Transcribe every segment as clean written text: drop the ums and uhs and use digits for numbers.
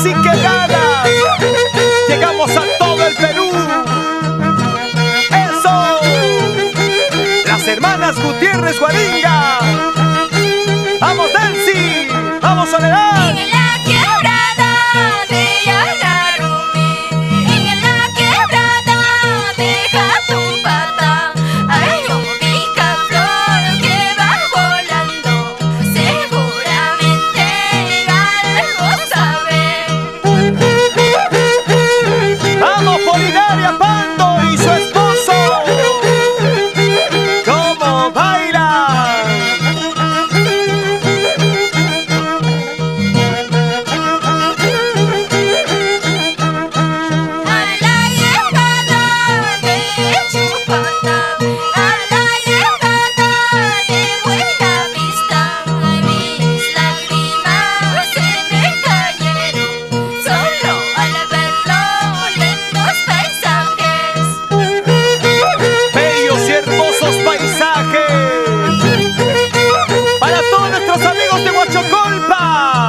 sí que ganas. Llegamos a todo el Perú. ¡Eso! Las hermanas Gutiérrez Guaringa. ¡Vamos, Delcy! ¡Vamos, Soledad! En la quebrada de Yararumí, en la quebrada de Jatumpata, hay un picaflor que va volando, seguramente algo sabe. ¡Vamos, Polinaria Pando y su esposo! ¡Cómo bailan! A la llegada de Chupata, a la llegada de Buenavista, mis lágrimas se me cayeron solo al verlo lindos paisajes. Bellos y hermosos paisajes para todos nuestros amigos de Huachocolpa.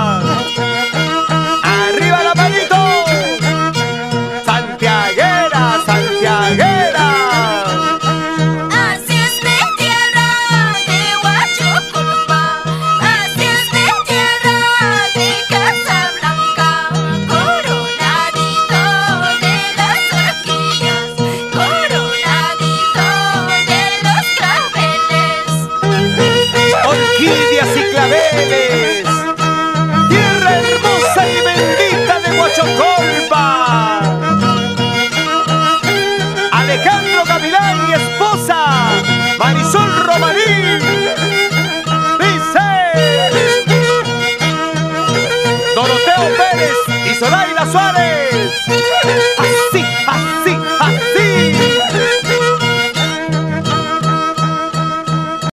¡Arriba la manito! ¡Santiaguera, santiaguera! Así es mi tierra de Huachocolpa, así es mi tierra de Casablanca, coronadito de las horquillas, coronadito de los claveles. Orquídeas y claveles, tierra hermosa y bendita de Huachocolpa. Alejandro Gavilán y esposa Marisol Romaní. Dice Doroteo Pérez y Zoraida Suárez.